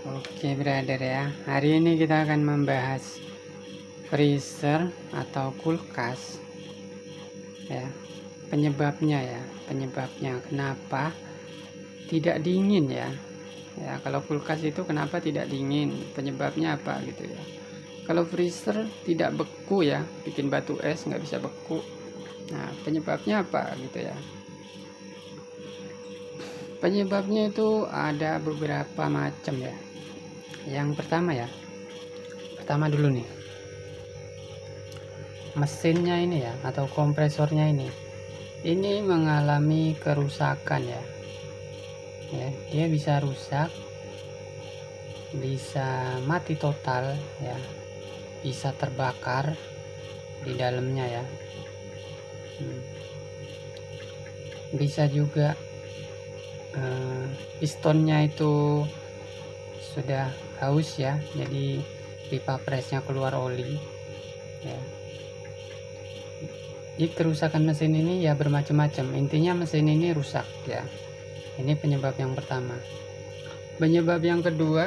Oke brother ya, hari ini kita akan membahas freezer atau kulkas ya. Penyebabnya kenapa tidak dingin ya. Ya, kalau kulkas itu kenapa tidak dingin, penyebabnya apa gitu ya. Kalau freezer tidak beku ya, bikin batu es nggak bisa beku. Nah, penyebabnya apa gitu ya. Penyebabnya itu ada beberapa macam ya. Yang pertama dulu nih, mesinnya ini ya, atau kompresornya ini mengalami kerusakan ya. Dia bisa rusak, bisa mati total ya, bisa terbakar di dalamnya ya. Bisa juga pistonnya itu sudah haus ya, jadi pipa presnya keluar oli ya. Jadi kerusakan mesin ini ya bermacam-macam, intinya mesin ini rusak ya. Ini penyebab yang pertama. Penyebab yang kedua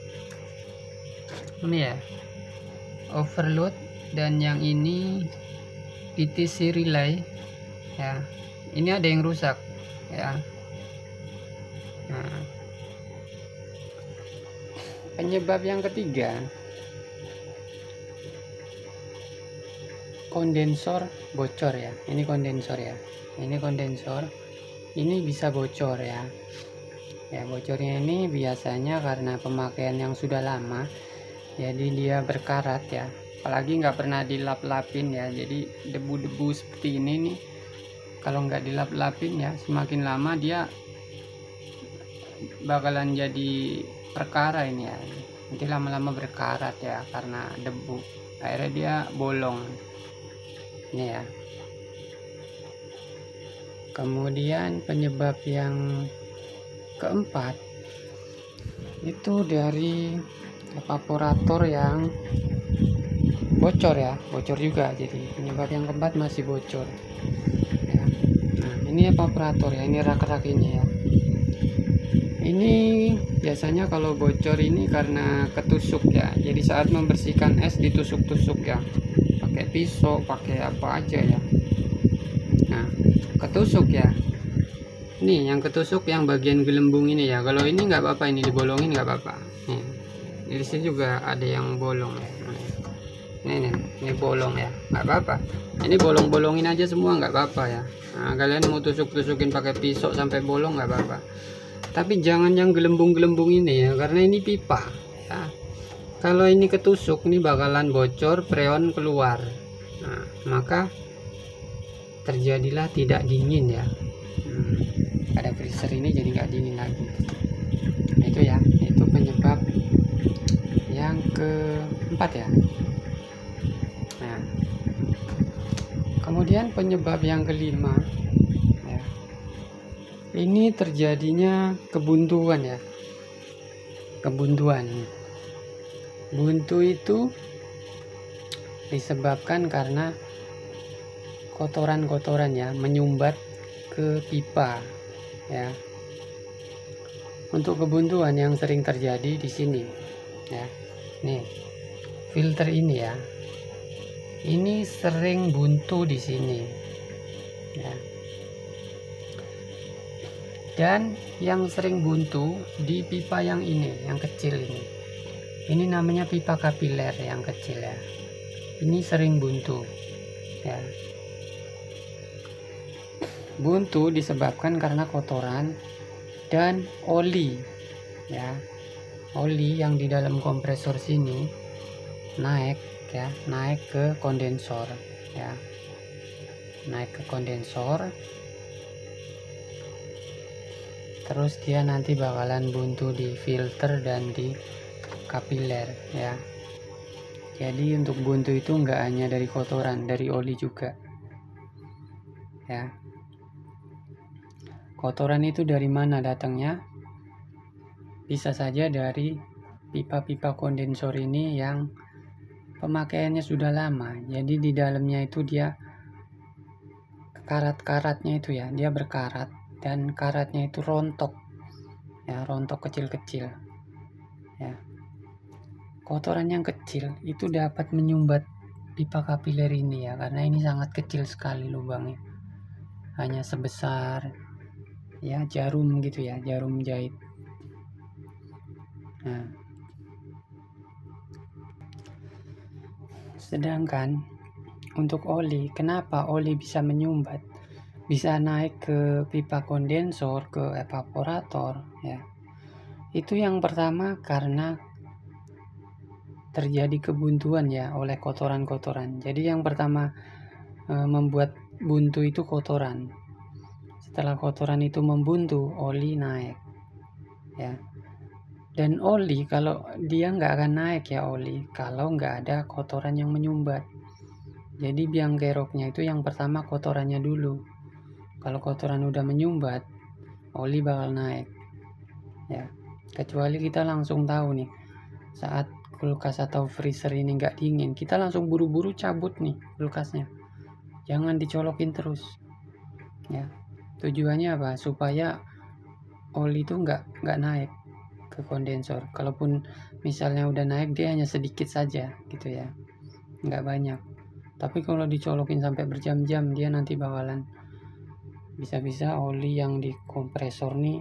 ini ya, overload, dan yang ini PTC relay ya. Ini ada yang rusak ya. Nah, penyebab yang ketiga, kondensor bocor ya. Ini kondensor ya. Ini kondensor. Ini bisa bocor ya. Ya, bocornya ini biasanya karena pemakaian yang sudah lama. Jadi dia berkarat ya. Apalagi nggak pernah dilap-lapin ya. Jadi debu-debu seperti ini nih, kalau nggak dilap-lapin ya, semakin lama dia bakalan jadi perkara ini ya. Nanti lama-lama berkarat ya karena debu. Akhirnya dia bolong. Ini ya. Kemudian penyebab yang keempat itu dari evaporator yang bocor ya, bocor juga. Jadi penyebab yang keempat masih bocor ya. Nah, ini evaporator ya, ini rak-rak ini ya. Ini biasanya kalau bocor ini karena ketusuk ya. Jadi saat membersihkan es ditusuk-tusuk ya, pakai pisau, pakai apa aja ya. Nah, ketusuk ya. Nih yang ketusuk yang bagian gelembung ini ya. Kalau ini nggak apa-apa, ini dibolongin nggak apa-apa. Nih, di sini juga ada yang bolong ya. Ini bolong ya, nggak apa-apa. Ini bolong-bolongin aja semua, nggak apa-apa ya. Nah, kalian mau tusuk-tusukin pakai pisau sampai bolong nggak apa-apa. Tapi jangan yang gelembung-gelembung ini ya, karena ini pipa ya. Kalau ini ketusuk ini bakalan bocor, freon keluar. Nah, maka terjadilah tidak dingin ya. Pada freezer ini jadi nggak dingin lagi. Nah, itu ya, itu penyebab yang keempat ya. Nah, kemudian penyebab yang kelima ya, ini terjadinya kebuntuan ya. Buntu itu disebabkan karena kotoran-kotoran ya menyumbat ke pipa ya. Untuk kebuntuan yang sering terjadi di sini ya, nih filter ini ya, ini sering buntu di sini ya. Dan yang sering buntu di pipa yang ini, yang kecil ini namanya pipa kapiler yang kecil ya. Ini sering buntu ya. Buntu disebabkan karena kotoran dan oli ya. Oli yang di dalam kompresor sini naik ya, naik ke kondensor ya. Naik ke kondensor, terus dia nanti bakalan buntu di filter dan di kapiler ya. Jadi untuk buntu itu enggak hanya dari kotoran, dari oli juga ya. Kotoran itu dari mana datangnya? Bisa saja dari pipa-pipa kondensor ini yang pemakaiannya sudah lama. Jadi di dalamnya itu dia karat-karatnya itu ya, dia berkarat dan karatnya itu rontok ya, rontok kecil-kecil. ya. Kotoran yang kecil itu dapat menyumbat pipa kapiler ini ya, karena ini sangat kecil sekali lubangnya, hanya sebesar ya jarum gitu ya, jarum jahit. Nah, sedangkan untuk oli, kenapa oli bisa menyumbat, bisa naik ke pipa kondensor, ke evaporator ya? Itu yang pertama karena terjadi kebuntuan ya oleh kotoran-kotoran. Jadi yang pertama membuat buntu itu kotoran. Setelah kotoran itu membuntu, oli naik ya. Dan oli kalau dia nggak akan naik ya, oli kalau nggak ada kotoran yang menyumbat. Jadi biang keroknya itu yang pertama kotorannya dulu. Kalau kotoran udah menyumbat, oli bakal naik ya. Kecuali kita langsung tahu nih, saat kulkas atau freezer ini nggak dingin, kita langsung buru-buru cabut nih kulkasnya, jangan dicolokin terus ya. Tujuannya apa? Supaya oli itu nggak naik ke kondensor. Kalaupun misalnya udah naik, dia hanya sedikit saja gitu ya, nggak banyak. Tapi kalau dicolokin sampai berjam-jam, dia nanti bakalan bisa-bisa oli yang di kompresor nih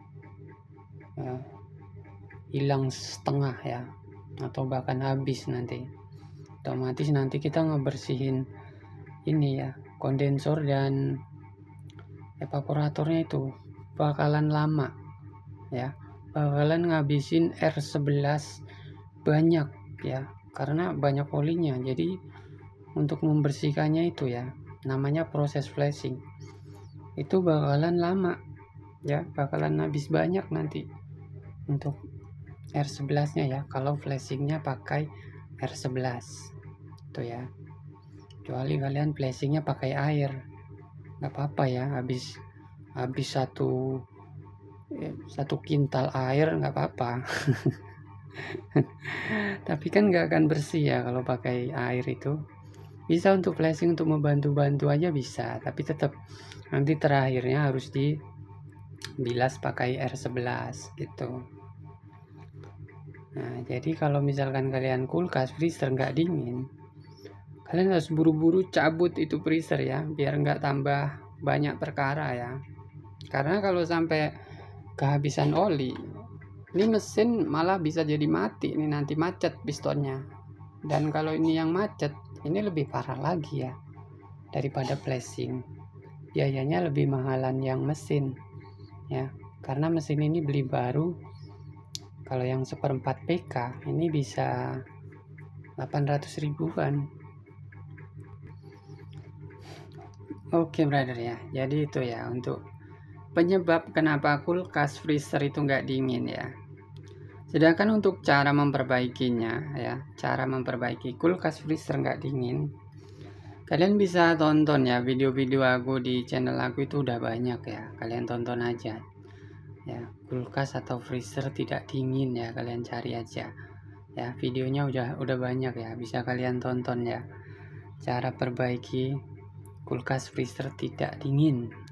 hilang setengah ya, atau bahkan habis nanti. Otomatis nanti kita ngebersihin ini ya, kondensor dan evaporatornya itu bakalan lama ya, bakalan ngabisin R11 banyak ya, karena banyak olinya. Jadi untuk membersihkannya itu ya, namanya proses flashing, itu bakalan lama ya, bakalan habis banyak nanti untuk R11 nya ya, kalau flashingnya pakai R11 itu ya. Kecuali kalian flashingnya pakai air, nggak apa-apa ya, habis satu kintal air nggak apa-apa. Tapi kan nggak akan bersih ya kalau pakai air itu. Bisa untuk flashing, untuk membantu-bantu aja bisa, tapi tetap nanti terakhirnya harus dibilas pakai R11 gitu. Nah, jadi kalau misalkan kalian kulkas freezer nggak dingin, kalian harus buru-buru cabut itu freezer ya, biar nggak tambah banyak perkara ya. Karena kalau sampai kehabisan oli, ini mesin malah bisa jadi mati nih, nanti macet pistonnya. Dan kalau ini yang macet, ini lebih parah lagi ya daripada flashing. Biayanya lebih mahalan yang mesin ya, karena mesin ini beli baru. Kalau yang 1/4 PK ini bisa 800 ribuan. Oke brother ya, jadi itu ya untuk penyebab kenapa kulkas freezer itu nggak dingin ya. Sedangkan untuk cara memperbaikinya ya, cara memperbaiki kulkas freezer nggak dingin, kalian bisa tonton ya video-video aku di channel aku, itu udah banyak ya, kalian tonton aja ya, kulkas atau freezer tidak dingin ya, kalian cari aja ya, videonya udah banyak ya, bisa kalian tonton ya, cara perbaiki kulkas freezer tidak dingin.